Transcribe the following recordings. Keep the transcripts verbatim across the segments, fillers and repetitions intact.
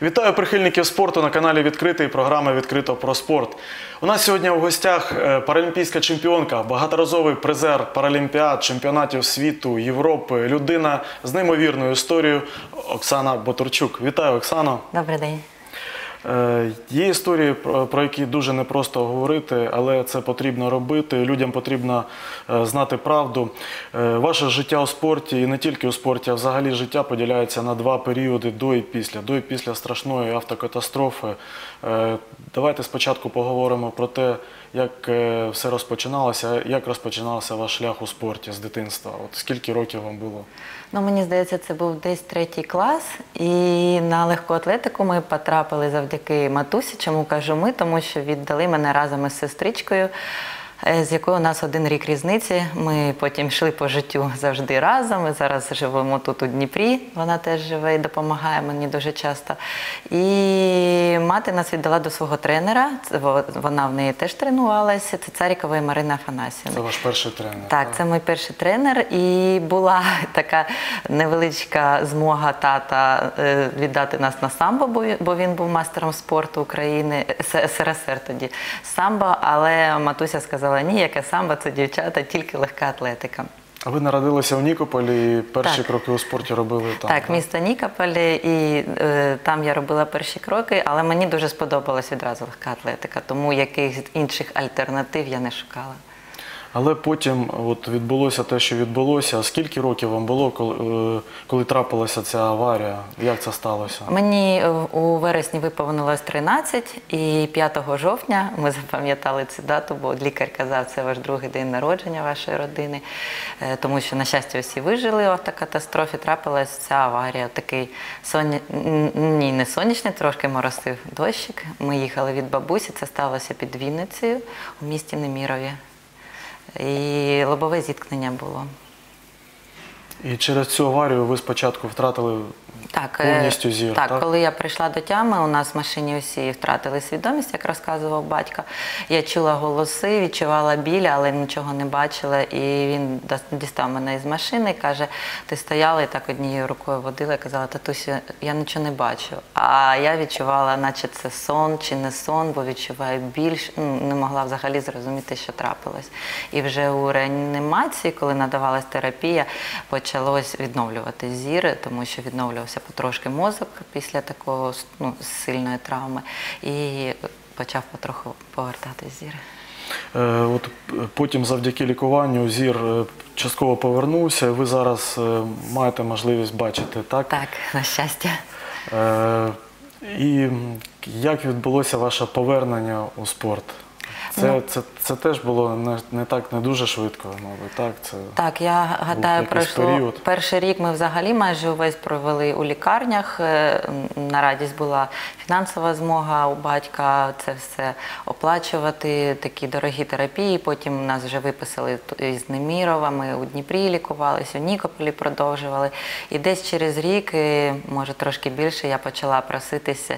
Вітаю прихильників спорту на каналі «Відкритий», програми «Відкрито про спорт». У нас сьогодні у гостях паралімпійська чемпіонка, багаторазовий призер паралімпіад, чемпіонатів світу, Європи, людина з неймовірною історією Оксана Ботурчук. Вітаю, Оксано. Добрий день. Є історії, про які дуже непросто говорити, але це потрібно робити, людям потрібно знати правду. Ваше життя у спорті, і не тільки у спорті, а взагалі життя поділяється на два періоди: до і після. До і після страшної автокатастрофи. Давайте спочатку поговоримо про те, як все розпочиналося, як розпочинався ваш шлях у спорті з дитинства. От скільки років вам було? Ну, мені здається, це був десь третій клас, і на легку атлетику ми потрапили завдяки матусі. Чому кажу ми? Тому що віддали мене разом із сестричкою, з якою у нас один рік різниці. Ми потім йшли по життю завжди разом. Ми зараз живемо тут у Дніпрі, вона теж живе і допомагає мені дуже часто. І мати нас віддала до свого тренера, вона в неї теж тренувалася, це Царікова Марина Афанасівна. Це ваш перший тренер? Так, це мій перший тренер. І була така невеличка змога тата віддати нас на самбо, бо він був мастером спорту України, ес ер ес ер тоді, самбо, але матуся сказала: ні, яке самбо, це дівчата, тільки легка атлетика. А ви народилися у Нікополі і перші так. кроки у спорті робили там? Так, місто Нікополь, і е, там я робила перші кроки, але мені дуже сподобалась відразу легка атлетика, тому якихось інших альтернатив я не шукала. Але потім от відбулося те, що відбулося. Скільки років вам було, коли, коли трапилася ця аварія? Як це сталося? Мені у вересні виповнилось тринадцять, і п'ятого жовтня ми запам'ятали цю дату, бо лікар казав: це ваш другий день народження вашої родини. Тому що, на щастя, усі вижили в автокатастрофі. Трапилася ця аварія. Такий соня... Ні, не сонячний, трошки моросив дощик. Ми їхали від бабусі, це сталося під Вінницею у місті Немірові. І лобове зіткнення було. І через цю аварію ви спочатку втратили так, повністю зір, так? Так, коли я прийшла до тями, у нас в машині усі втратили свідомість, як розказував батько. Я чула голоси, відчувала біль, але нічого не бачила. І він дістав мене із машини і каже: ти стояла і так однією рукою водила, і казала: татусю, я нічого не бачу. А я відчувала, наче це сон чи не сон, бо відчуваю біль, не могла взагалі зрозуміти, що трапилось. І вже у реанімації, коли надавалась терапія, почалось відновлювати зір, тому що відновлювався потрошки мозок після такого, ну, сильної травми, і почав потроху повертатись зір. Е, от потім завдяки лікуванню зір частково повернувся, і ви зараз маєте можливість бачити, так? Так, на щастя. Е, і як відбулося ваше повернення у спорт? Це, ну, це, це теж було не, не так, не дуже швидко, мабуть, так? Це так, я гадаю, пройшло період. Перший рік ми взагалі майже увесь провели у лікарнях. На радість була фінансова змога у батька це все оплачувати, такі дорогі терапії. Потім нас вже виписали із Немірова, ми у Дніпрі лікувалися, у Нікополі продовжували. І десь через рік, може трошки більше, я почала проситися,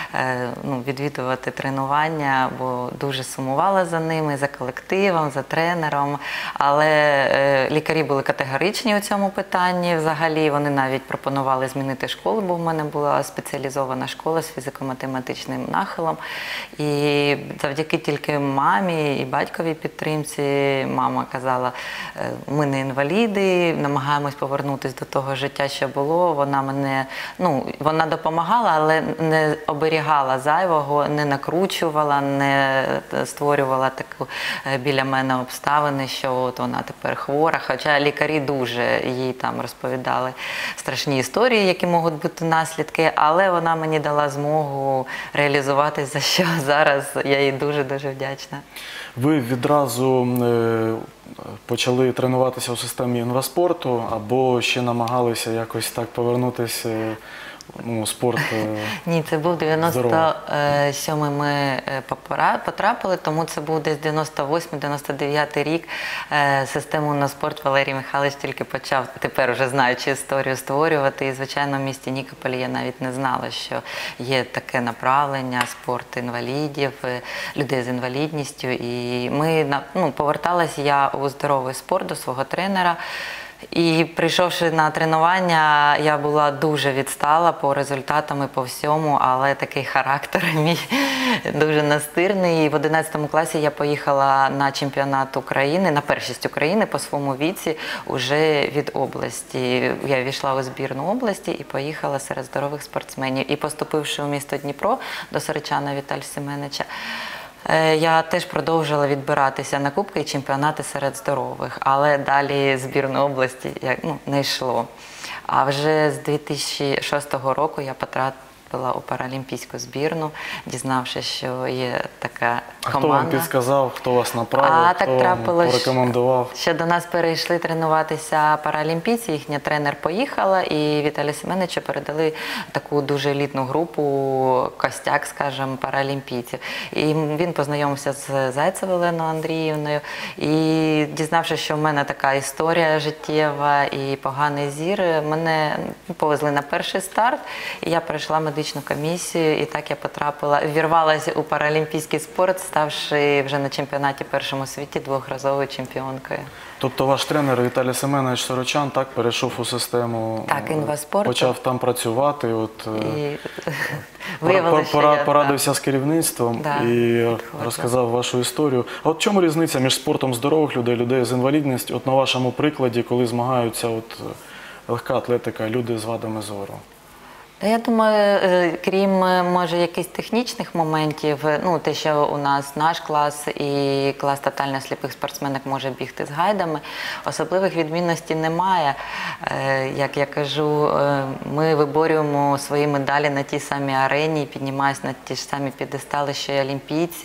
ну, відвідувати тренування, бо дуже сумувала за ними, за колективом, за тренером, але е, лікарі були категоричні у цьому питанні. Взагалі вони навіть пропонували змінити школу, бо в мене була спеціалізована школа з фізико-математичним нахилом. І завдяки тільки мамі і батьковій підтримці, мама казала: ми не інваліди, намагаємось повернутися до того життя, що було. Вона мене, ну, вона допомагала, але не оберігала зайвого, не накручувала, не створювала створювала таку біля мене обставини, що от вона тепер хвора, хоча лікарі дуже їй там розповідали страшні історії, які можуть бути наслідки, але вона мені дала змогу реалізуватися, за що зараз я їй дуже-дуже вдячна. Ви відразу почали тренуватися у системі інваспорту або ще намагалися якось так повернутися, ну, спорт? Ні, це був дев'яносто сьомий ми потрапили, тому це був десь дев'яносто восьмий — дев'яносто дев'ятий рік. Систему на спорт Валерій Михайлович тільки почав, тепер вже знаючи історію, створювати. І, звичайно, в місті Нікополі я навіть не знала, що є таке направлення, спорт інвалідів, людей з інвалідністю. І ми, ну, поверталася я у здоровий спорт до свого тренера. І прийшовши на тренування, я була дуже відстала по результатам і по всьому, але такий характер мій дуже настирний. І в одинадцятому класі я поїхала на чемпіонат України, на першість України по своєму віці, уже від області. Я війшла у збірну області і поїхала серед здорових спортсменів. І поступивши у місто Дніпро до Саричана Віталія Семеновича, я теж продовжила відбиратися на кубки і чемпіонати серед здорових, але далі збірної області ну, не йшло. А вже з дві тисячі шостого року я потрапила у паралімпійську збірну, дізнавшись, що є така команда. А хто вам підказав, хто вас направив, а, хто так трапилось, порекомендував? Що до нас перейшли тренуватися паралімпійці, їхня тренер поїхала, і Віталію Семеновичу передали таку дуже елітну групу, костяк, скажімо, паралімпійців. І він познайомився з Зайцевою Оленою Андріївною, і дізнавшись, що в мене така історія життєва і поганий зір, мене повезли на перший старт, і я пройшла медичну комісію, і так я потрапила, ввірвалася у паралімпійський спорт, ставши вже на чемпіонаті першому у світі двохразовою чемпіонкою. Тобто ваш тренер Віталій Семенович Сорочан так перешов у систему, так, інваспорту. Почав там працювати, от, і пора, пора, порадився з керівництвом да, і підходжу. розказав вашу історію. А от в чому різниця між спортом здорових людей, людей з інвалідністю, от на вашому прикладі, коли змагаються от, легка атлетика, люди з вадами зору? Я думаю, крім, може, якихось технічних моментів, ну, те, що у нас наш клас і клас тотально сліпих спортсменок може бігти з гайдами, особливих відмінностей немає. Як я кажу, ми виборюємо свої медалі на тій самій арені, піднімаємося на ті ж самі підестали, що й олімпійці.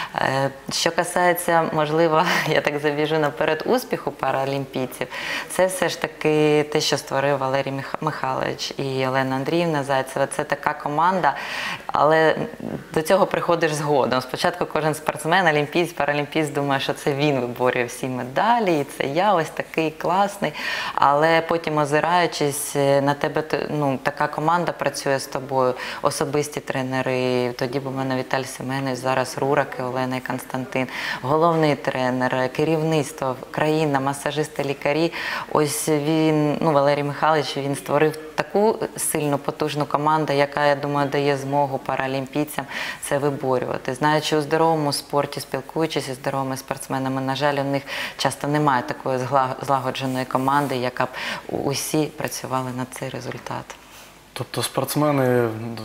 Що касається, можливо, я так забіжу наперед, успіху паралімпійців, це все ж таки те, що створив Валерій Михайлович і Олена Андріївна Зайцева. Це така команда, але до цього приходиш згодом. Спочатку кожен спортсмен, олімпієць, паралімпієць думає, що це він виборює всі медалі, і це я ось такий класний. Але потім, озираючись, на тебе, ну, така команда працює з тобою, особисті тренери. Тоді був у мене Віталій Семенович, зараз Рураки, Олена і Константин, головний тренер, керівництво, країна, масажисти, лікарі. Ось він, ну, Валерій Михайлович, він створив таку сильну, потужну команду, яка, я думаю, дає змогу паралімпійцям це виборювати. Знаючи у здоровому спорті, спілкуючись із здоровими спортсменами, на жаль, у них часто немає такої злагодженої команди, яка б усі працювали на цей результат. Тобто спортсмени,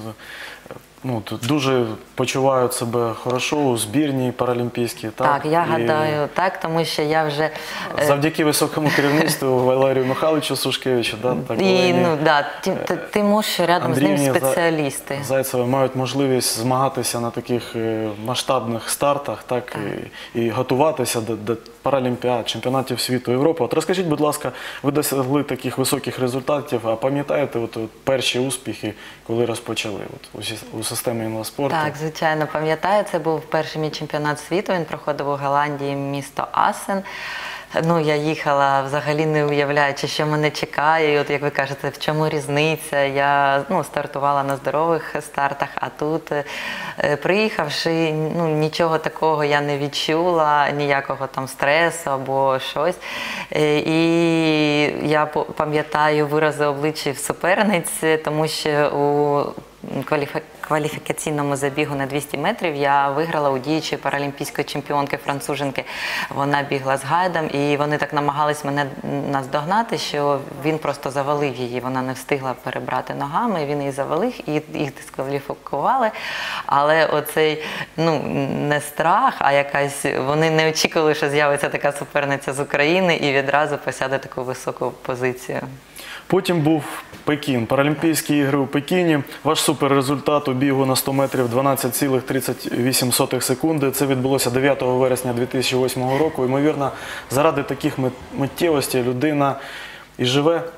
ну, дуже почувають себе хорошо у збірній паралімпійській, так? Так, я і... гадаю, так, тому що я вже... Завдяки високому керівництву Валерію Михайловичу Сушкевичу, да, так, і, ну, да, ти, ти, ти можеш рядом Андріївні, з ним спеціалісти. Зайцева мають можливість змагатися на таких масштабних стартах, так, так. І, і готуватися до, до паралімпіад, чемпіонатів світу, Європи. От розкажіть, будь ласка, ви досягли таких високих результатів, а пам'ятаєте от, от, перші успіхи, коли розпочали от, у, у системі інваспорту? Так, звичайно, пам'ятаю. Це був перший мій чемпіонат світу, він проходив у Голландії, місто Асен. Ну, я їхала взагалі не уявляючи, що мене чекає. І от, як ви кажете, в чому різниця? Я, ну, стартувала на здорових стартах, а тут, е, приїхавши, ну, нічого такого я не відчула, ніякого там стресу або щось. Е, і я пам'ятаю вирази обличчя суперниць, тому що у кваліфікаційному забігу на двісті метрів я виграла у діючої паралімпійської чемпіонки француженки. Вона бігла з гайдом, і вони так намагались мене наздогнати, що він просто завалив її. Вона не встигла перебрати ногами, він її завалив, і їх дискваліфікували. Але оцей, ну, не страх, а якась, вони не очікували, що з'явиться така суперниця з України і відразу посяде таку високу позицію. Потім був Пекін, Паралімпійські ігри у Пекіні. Ваш суперрезультат у бігу на сто метрів дванадцять цілих тридцять вісім сотих секунди. Це відбулося дев'ятого вересня дві тисячі восьмого року. Ймовірно, заради таких миттєвостей людина і живе.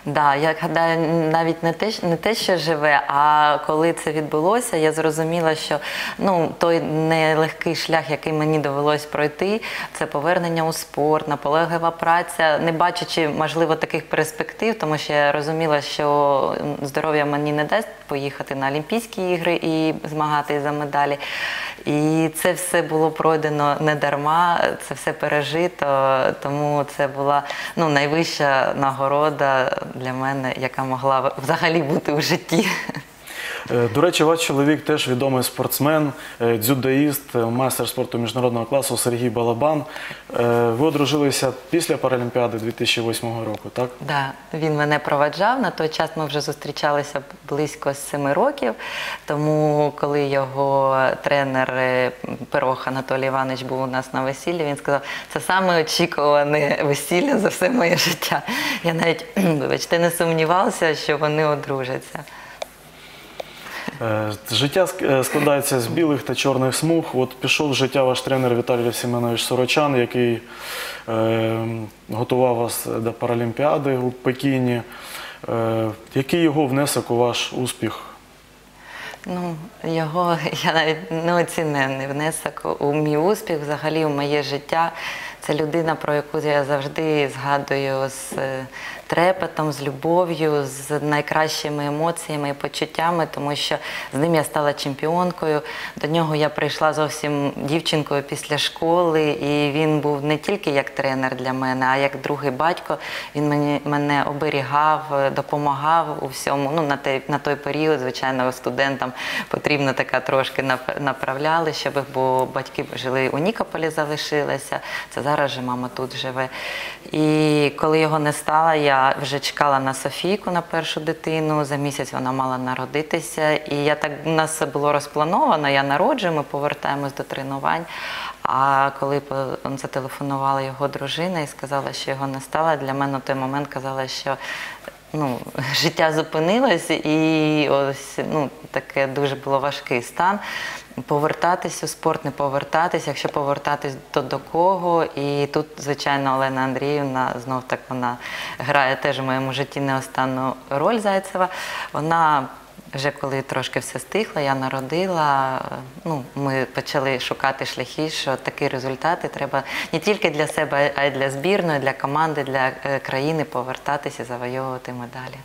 Да, я гадаю, навіть не те, не те, що живе, а коли це відбулося, я зрозуміла, що ну, той нелегкий шлях, який мені довелось пройти, це повернення у спорт, наполеглива праця, не бачачи, можливо, таких перспектив, тому що я розуміла, що здоров'я мені не дасть поїхати на Олімпійські ігри і змагати за медалі. І це все було пройдено не дарма, це все пережито, тому це була ну, найвища нагорода для мене, яка могла взагалі бути у житті. До речі, ваш чоловік теж відомий спортсмен, дзюдоїст, майстер спорту міжнародного класу Сергій Балабан. Ви одружилися після Паралімпіади дві тисячі восьмого року, так? Так, да, він мене проваджав. На той час ми вже зустрічалися близько семи років. Тому, коли його тренер Пирог Анатолій Іванович був у нас на весіллі, він сказав, це саме очікуване весілля за все моє життя. Я навіть, вибачте, не сумнівався, що вони одружаться. Життя складається з білих та чорних смуг. От пішов в життя ваш тренер Віталій Семенович Сорочан, який е, готував вас до Паралімпіади у Пекіні. Е, який його внесок у ваш успіх? Ну, його, я навіть не оцінений внесок у мій успіх, взагалі у моє життя. Це людина, про яку я завжди згадую з трепетом, з любов'ю, з найкращими емоціями і почуттями, тому що з ним я стала чемпіонкою. До нього я прийшла зовсім дівчинкою після школи, і він був не тільки як тренер для мене, а як другий батько. Він мені, мене оберігав, допомагав у всьому. Ну, на, те, на той період, звичайно, студентам потрібно така трошки направляли, щоб, бо батьки жили у Нікополі, залишилися. Це зараз же мама тут живе. І коли його не стало, я вже чекала на Софійку, на першу дитину. За місяць вона мала народитися. І я так, у нас все було розплановано, я народжую, ми повертаємось до тренувань. А коли зателефонувала його дружина і сказала, що його не стало, для мене на той момент казала, що ну, життя зупинилось, і ось ну, таке дуже було важкий стан. Повертатись у спорт, не повертатись, якщо повертатись, то до кого. І тут, звичайно, Олена Андріївна, знов так вона грає теж у моєму житті не останню роль, Зайцева. Вона вже коли трошки все стихло, я народила, ну, ми почали шукати шляхи, що такі результати треба не тільки для себе, а й для збірної, для команди, для країни повертатися і завойовувати медалі.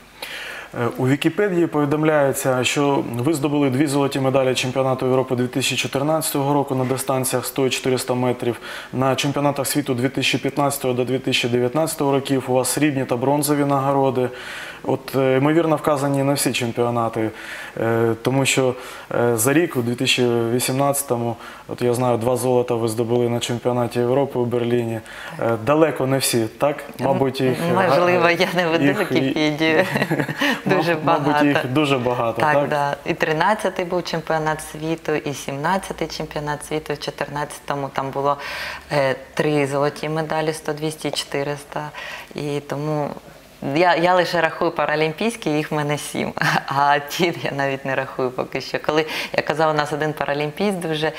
У Вікіпедії повідомляється, що ви здобули дві золоті медалі чемпіонату Європи дві тисячі чотирнадцятого року на дистанціях сто і чотириста метрів. На чемпіонатах світу дві тисячі п'ятнадцятого до дві тисячі дев'ятнадцятого років у вас срібні та бронзові нагороди. От, ймовірно, вказані на всі чемпіонати, тому що за рік, у дві тисячі вісімнадцятому, от я знаю, два золота ви здобули на чемпіонаті Європи у Берліні. Далеко не всі, так? Мабуть, їх... Можливо, я не веду Вікіпедію. Дуже багато. Мабуть, їх дуже багато, так? Так, да. І тринадцятий був чемпіонат світу, і сімнадцятий чемпіонат світу, в чотирнадцятому там було е, три золоті медалі, сто, двісті і чотириста. І тому я, я лише рахую паралімпійські, їх в мене сім, а ті я навіть не рахую поки що. Коли я казав, у нас один паралімпійць дуже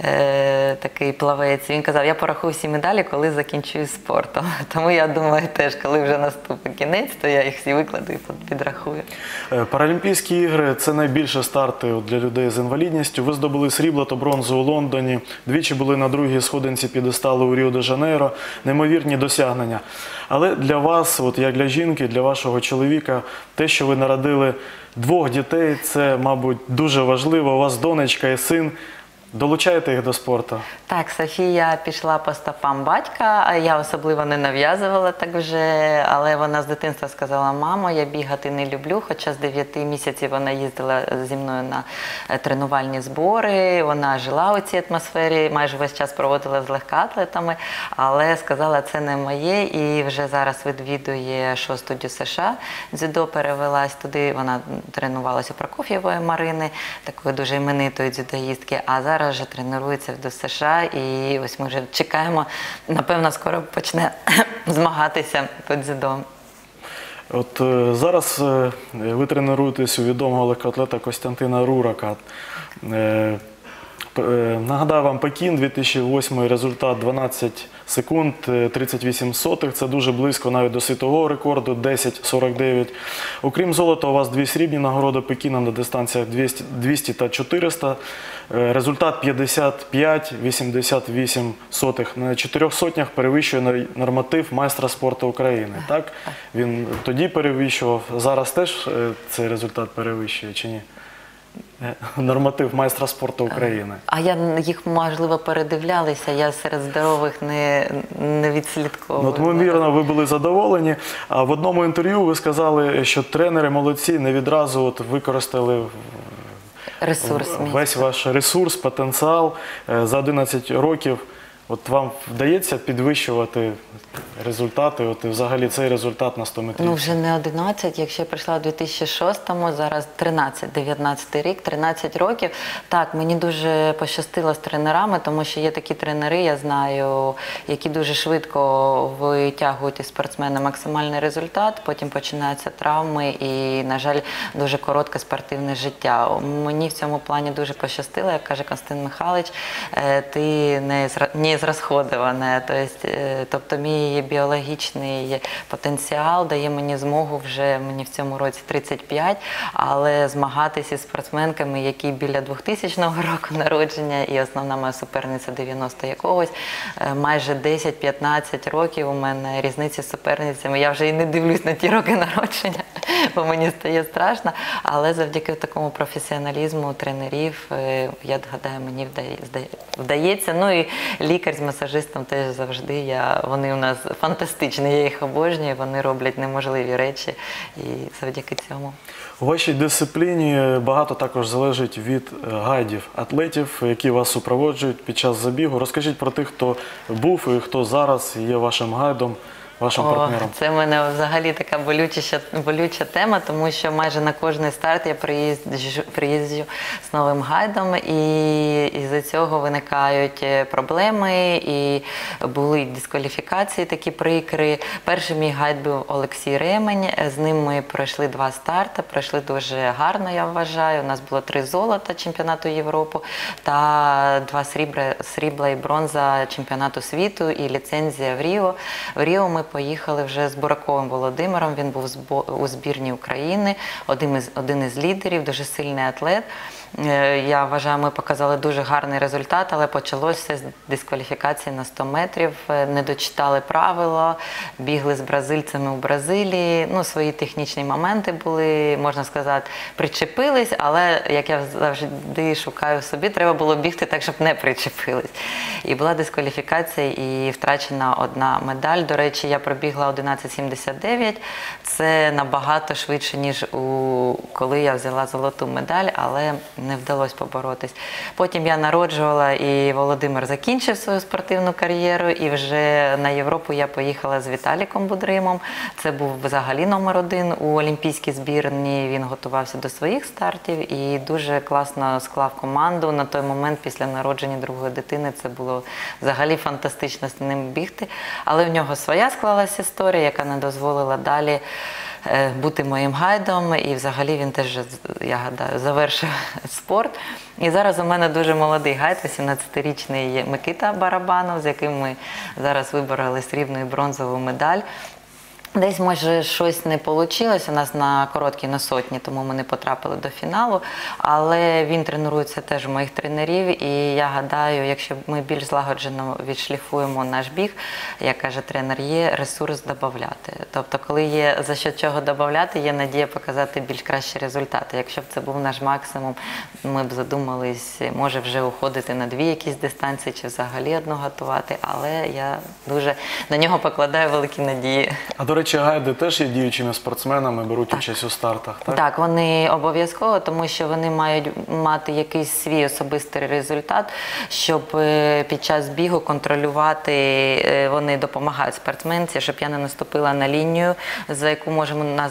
е, такий плавець, він казав, я порахую всі медалі, коли закінчую спортом. Тому я думаю теж, коли вже наступить кінець, то я їх всі викладу і підрахую. Паралімпійські ігри – це найбільше старти для людей з інвалідністю. Ви здобули срібло та бронзу у Лондоні, двічі були на другій сходинці п'єдесталу у Ріо-де-Жанейро. Неймовірні досягнення. Але для вас, от як для жінки, для вашого чоловіка, те, що ви народили двох дітей, це, мабуть, дуже важливо. У вас донечка і син. Долучаєте їх до спорту? Так, Софія пішла по стопам батька, а я особливо не нав'язувала так вже, але вона з дитинства сказала, мамо, я бігати не люблю, хоча з дев'яти місяців вона їздила зі мною на тренувальні збори, вона жила у цій атмосфері, майже весь час проводила з легкоатлетами, але сказала, це не моє, і вже зараз відвідує шосту США, дзюдо перевелась туди, вона тренувалася у Прокоф'євої Марини, такої дуже іменитої дзюдоїстки, а зараз вже тренується в США, і ось ми вже чекаємо, напевно, скоро почне змагатися по дзюдо. От е, зараз е, ви тренуєтесь у відомого легкоатлета Костянтина Рурака. Е, П- е, Нагадаю вам, Пекін, дві тисячі восьмий, результат дванадцять секунд тридцять вісім сотих. Це дуже близько навіть до світового рекорду десять сорок дев'ять. Окрім золота, у вас дві срібні нагороди Пекіна на дистанціях двісті, двісті та чотириста. Е, Результат п'ятдесят п'ять вісімдесят вісім сотих. На чотирьох сотнях перевищує нар- норматив майстра спорту України. Так? Він тоді перевищував. Зараз теж е, цей результат перевищує чи ні? Е, Норматив майстра спорту України. А я їх, можливо, передивлялися, я серед здорових не, не відслідковую. Ну, от, ймовірно, ви були задоволені. А в одному інтерв'ю ви сказали, що тренери молодці, не відразу от використали Ресурс мій. весь ваш ресурс, потенціал е, за одинадцять років. От вам вдається підвищувати результати, от і взагалі цей результат на сто метрів? Ну, вже не одинадцять, якщо я прийшла у дві тисячі шостому, зараз тринадцять, дев'ятнадцятий рік, тринадцять років. Так, мені дуже пощастило з тренерами, тому що є такі тренери, я знаю, які дуже швидко витягують із спортсмена максимальний результат, потім починаються травми і, на жаль, дуже коротке спортивне життя. Мені в цьому плані дуже пощастило, як каже Константин Михайлович, е, ти не зра- не зрозходована. Тобто, е, тобто мій біологічний потенціал дає мені змогу вже, мені в цьому році тридцять п'ять, але змагатися з спортсменками, які біля двохтисячного року народження, і основна моя суперниця дев'яносто якогось, е, майже десять-п'ятнадцять років у мене різниці з суперницями. Я вже і не дивлюсь на ті роки народження, бо мені стає страшно, але завдяки такому професіоналізму тренерів, е, я гадаю, мені вдає- здає- вдається. Ну і лікар з масажистом теж завжди, я, вони у нас фантастичні, я їх обожнюю, вони роблять неможливі речі і завдяки цьому. У вашій дисципліні багато також залежить від е, гайдів, атлетів, які вас супроводжують під час забігу. Розкажіть про тих, хто був і хто зараз є вашим гайдом, вашим О, партнером. це в мене взагалі така болюча, болюча тема, тому що майже на кожний старт я приїжджу, приїжджу з новим гайдом, і із-за цього виникають е, проблеми, і були дискваліфікації такі прикри. Перший мій гайд був Олексій Ремень, з ним ми пройшли два старти, пройшли дуже гарно, я вважаю. У нас було три золота чемпіонату Європи та два срібла, срібла і бронза чемпіонату світу і ліцензія в Ріо. В Ріо ми поїхали вже з Бураковим Володимиром, він був у збірні України, один із, один із лідерів, дуже сильний атлет. Я вважаю, ми показали дуже гарний результат, але почалося з дискваліфікації на сто метрів, не дочитали правила, бігли з бразильцями у Бразилії, ну, свої технічні моменти були, можна сказати, причепились, але, як я завжди шукаю в собі, треба було бігти так, щоб не причепились. І була дискваліфікація і втрачена одна медаль. До речі, я пробігла одинадцять сімдесят дев'ять, це набагато швидше, ніж у, коли я взяла золоту медаль, але не вдалося поборотись. Потім я народжувала, і Володимир закінчив свою спортивну кар'єру, і вже на Європу я поїхала з Віталіком Будримом. Це був взагалі номер один у олімпійській збірні, він готувався до своїх стартів і дуже класно склав команду. На той момент, після народження другої дитини, це було взагалі фантастично з ним бігти. Але в нього своя склалася історія, яка не дозволила далі бути моїм гайдом, і взагалі він теж, я гадаю, завершив спорт. І зараз у мене дуже молодий гайд, вісімнадцятирічний Микита Барабанов, з яким ми зараз вибороли срібну і бронзову медаль. Десь, може, щось не вийшло у нас на короткій, на сотні, тому ми не потрапили до фіналу, але він тренується теж у моїх тренерів, і я гадаю, якщо ми більш злагоджено відшліфуємо наш біг, як каже тренер, є ресурс додати. Тобто, коли є за що чого додати, є надія показати більш кращі результати. Якщо б це був наш максимум, ми б задумались, може вже уходити на дві якісь дистанції, чи взагалі одну готувати, але я дуже на нього покладаю великі надії. А, до речі, гайди теж є діючими спортсменами, беруть так. участь у стартах, так? Так, вони обов'язково, тому що вони мають мати якийсь свій особистий результат, щоб під час бігу контролювати, вони допомагають спортсменці, щоб я не наступила на лінію, за яку можемо нас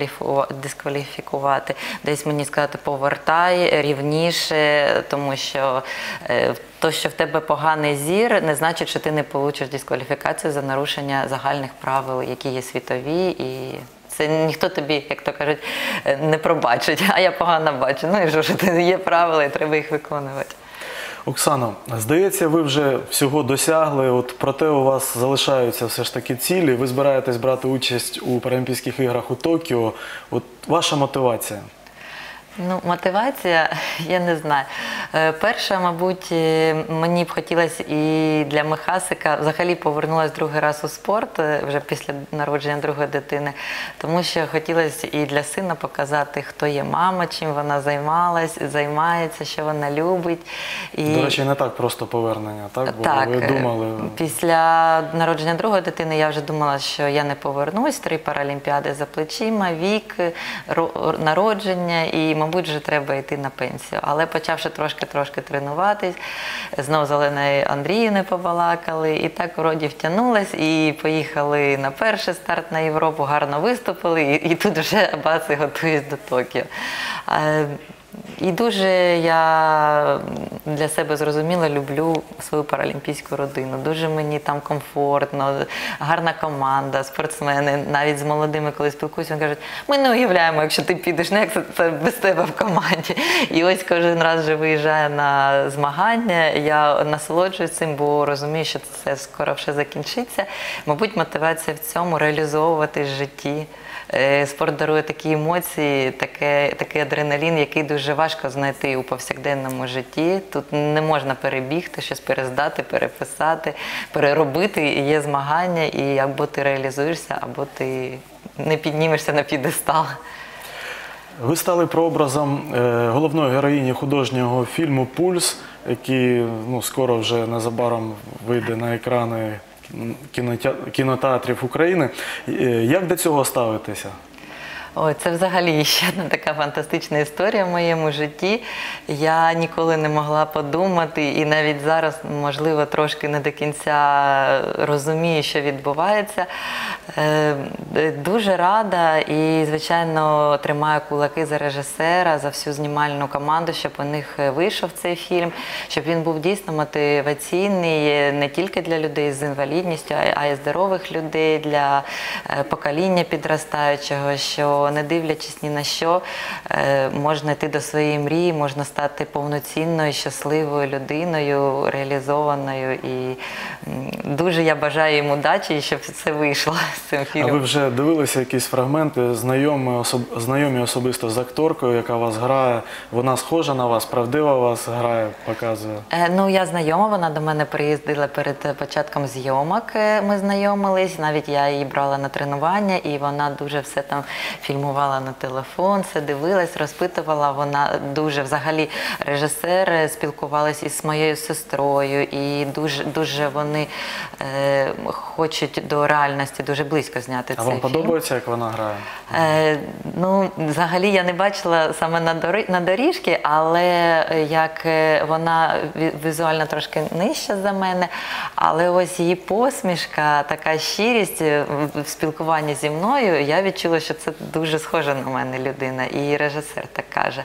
дискваліфікувати. Десь мені сказати, повертай рівніше, тому що то, що в тебе поганий зір, не значить, що ти не получиш дискваліфікацію за нарушення загальних правил, які є світові, і це ніхто тобі, як то кажуть, не пробачить, а я погано бачу. Ну і що, що є правила, і треба їх виконувати. Оксано, здається, ви вже всього досягли, от, проте у вас залишаються все ж таки цілі. Ви збираєтесь брати участь у Паралімпійських іграх у Токіо. От ваша мотивація? Ну, мотивація, я не знаю. Е, Перша, мабуть, е, мені б хотілося і для Михасика, взагалі повернулася другий раз у спорт, е, вже після народження другої дитини, тому що хотілося і для сина показати, хто є мама, чим вона займалась, займається, що вона любить. І... До речі, не так просто повернення, так? Бо Так, ви думали... після народження другої дитини я вже думала, що я не повернусь, три паралімпіади за плечима, вік, ро- народження і, мабуть, вже треба йти на пенсію. Але почавши трошки-трошки тренуватись, знов з Оленою Андріївною побалакали, і так вроді втягнулась, і поїхали на перший старт на Європу, гарно виступили, і, і тут вже бац, і готуюсь до Токіо. Е, І дуже я для себе зрозуміла, люблю свою паралімпійську родину. Дуже мені там комфортно, гарна команда, спортсмени. Навіть з молодими, коли спілкуюся, вони кажуть, ми не уявляємо, якщо ти підеш, ну як це, це без тебе в команді. І ось кожен раз вже виїжджаю на змагання, я насолоджуюсь цим, бо розумію, що це скоро все закінчиться. Мабуть, мотивація в цьому реалізовуватись в житті. Спорт дарує такі емоції, таке, такий адреналін, який дуже важко знайти у повсякденному житті. Тут не можна перебігти, щось перездати, переписати, переробити. І є змагання, і або ти реалізуєшся, або ти не піднімешся на п'єдестал. Ви стали прообразом е, головної героїні художнього фільму «Пульс», який ну, скоро вже незабаром вийде на екрани кінотеа- кінотеатрів України. Е, Як до цього ставитеся? Ой, це взагалі ще одна така фантастична історія в моєму житті. Я ніколи не могла подумати, і навіть зараз, можливо, трошки не до кінця розумію, що відбувається. Е, Дуже рада і, звичайно, тримаю кулаки за режисера, за всю знімальну команду, щоб у них вийшов цей фільм, щоб він був дійсно мотиваційний не тільки для людей з інвалідністю, а й здорових людей, для покоління підростаючого, що не дивлячись ні на що, можна йти до своєї мрії, можна стати повноцінною, щасливою людиною, реалізованою. І дуже я бажаю їм удачі, щоб все вийшло з цим фільмом. А ви вже дивилися якісь фрагменти, знайомі, особ... знайомі особисто з акторкою, яка вас грає? Вона схожа на вас, правдива вас грає, показує? Е, ну, я знайома, вона до мене приїздила перед початком зйомок, ми знайомились, навіть я її брала на тренування, і вона дуже все там фільмувала на телефон, все дивилась, розпитувала. Вона дуже, взагалі, режисер, спілкувалася із моєю сестрою, і дуже, дуже вони е, хочуть до реальності дуже близько зняти А цей вам фільм. подобається, як вона грає? Е, ну, взагалі я не бачила саме на, дорі, на доріжки, але як вона візуально трошки нижча за мене, але ось її посмішка, така щирість в спілкуванні зі мною, я відчула, що це дуже схожа на мене людина, і режисер так каже.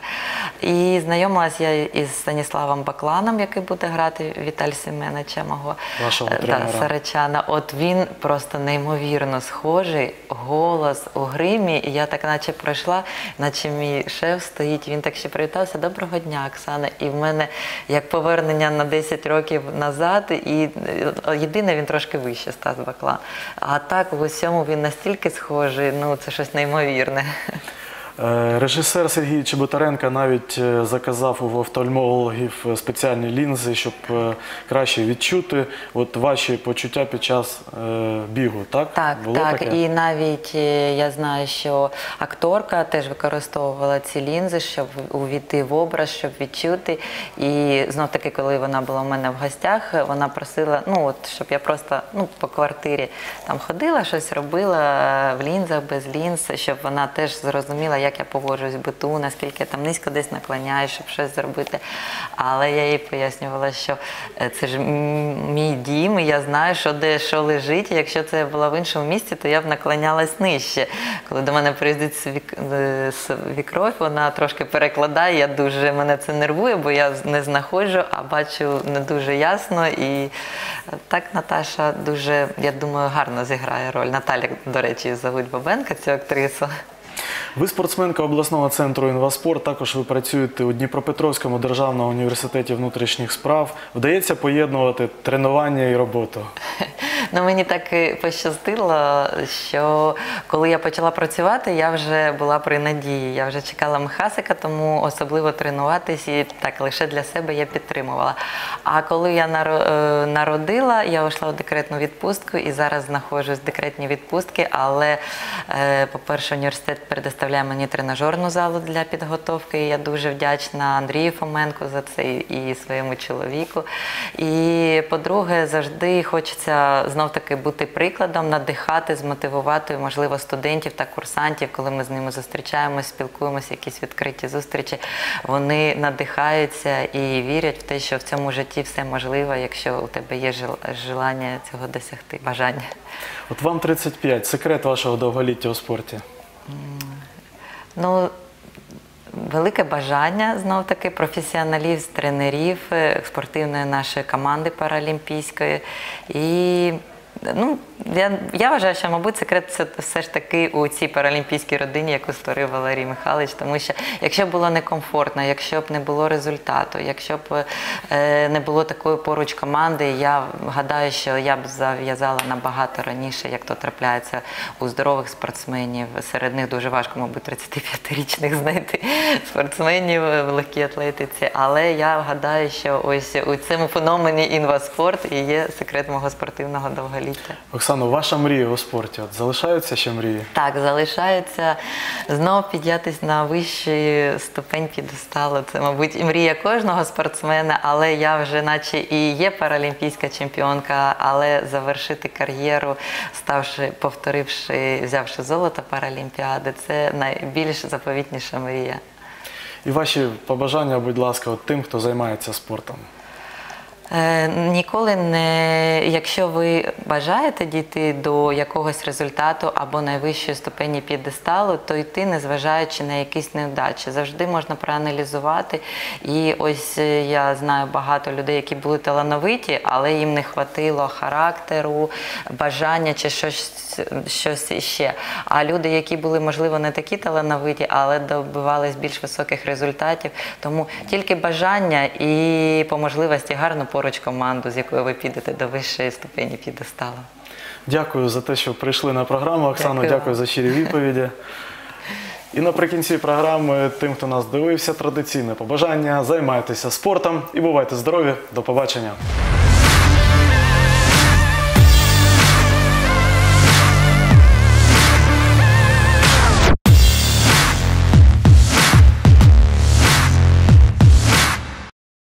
І знайомилася я із Станіславом Бакланом, який буде грати Віталь Семеновича, мого Вашого да, тренера. сарачана. От він просто неймовірно схожий, голос у гримі, і я так наче пройшла, наче мій шеф стоїть, він так ще привітався: «Доброго дня, Оксана». І в мене як повернення на десять років назад, і єдине, він трошки вище, Стас Баклан. А так в усьому він настільки схожий, ну це щось неймовірне. Режисер Сергій Чеботаренко навіть заказав у офтальмологів спеціальні лінзи, щоб краще відчути от ваші почуття під час бігу, так? Так, Було так. таке? І навіть я знаю, що акторка теж використовувала ці лінзи, щоб увійти в образ, щоб відчути. І знов таки, коли вона була у мене в гостях, вона просила, ну от, щоб я просто ну, по квартирі там ходила, щось робила в лінзах, без лінз, щоб вона теж зрозуміла, як я поводжусь в биту, наскільки я там низько десь наклоняюсь, щоб щось зробити. Але я їй пояснювала, що це ж мій дім, і я знаю, що де що лежить. І якщо це була в іншому місці, то я б наклонялась нижче. Коли до мене приїздить свікровь, вона трошки перекладає, я дуже, мене це нервує, бо я не знаходжу, а бачу не дуже ясно. І так Наташа дуже, я думаю, гарно зіграє роль. Наталя, до речі, зовуть Бабенка, цю актрису. Ви спортсменка обласного центру «Інваспорт», також ви працюєте у Дніпропетровському державному університеті внутрішніх справ. Вдається поєднувати тренування і роботу? Ну, мені так і пощастило, що коли я почала працювати, я вже була при надії. Я вже чекала Михасика, тому особливо тренуватись і так лише для себе я підтримувала. А коли я народила, я йшла у декретну відпустку і зараз знаходжусь в декретній відпустці, але, по-перше, університет предоставляє мені тренажерну залу для підготовки. І я дуже вдячна Андрію Фоменку за це і своєму чоловіку. І, по-друге, завжди хочеться знов-таки бути прикладом, надихати, змотивувати, можливо, студентів та курсантів, коли ми з ними зустрічаємося, спілкуємося, якісь відкриті зустрічі. Вони надихаються і вірять в те, що в цьому житті все можливо, якщо у тебе є бажання цього досягти, бажання. От вам тридцять п'ять. Секрет вашого довголіття у спорті? Ну, велике бажання, знов-таки, професіоналів, тренерів, спортивної нашої команди паралімпійської. І, ну, я, я вважаю, що, мабуть, секрет це все ж таки у цій паралімпійській родині, яку створив Валерій Михайлович, тому що якщо б було некомфортно, якщо б не було результату, якщо б е, не було такої поруч команди, я гадаю, що я б зав'язала набагато раніше, як то трапляється у здорових спортсменів. Серед них дуже важко, мабуть, тридцятип'ятирічних знайти спортсменів в легкій атлетиці, але я гадаю, що ось у цьому феномені «Інваспорт» і є секрет мого спортивного довголіття. Оксано, ваша мрія у спорті, от залишаються ще мрії? Так, залишається знову піднятися на вищий ступень п'єдесталу. Це, мабуть, і мрія кожного спортсмена, але я вже наче і є паралімпійська чемпіонка, але завершити кар'єру, ставши, повторивши, взявши золото Паралімпіади, це найбільш заповітніша мрія. І ваші побажання, будь ласка, от тим, хто займається спортом? Ніколи не, якщо ви бажаєте дійти до якогось результату або найвищої ступені п'єдесталу, то йти, незважаючи на якісь невдачі. Завжди можна проаналізувати. І ось я знаю багато людей, які були талановиті, але їм не хватило характеру, бажання чи щось, щось іще. А люди, які були, можливо, не такі талановиті, але добивались більш високих результатів. Тому тільки бажання і по можливості гарну поруч команду, з якою ви підете до вищої ступені п'єдесталу. Дякую за те, що прийшли на програму. Оксано, дякую, дякую за щирі відповіді. І наприкінці програми тим, хто нас дивився, традиційне побажання. Займайтеся спортом і бувайте здорові. До побачення.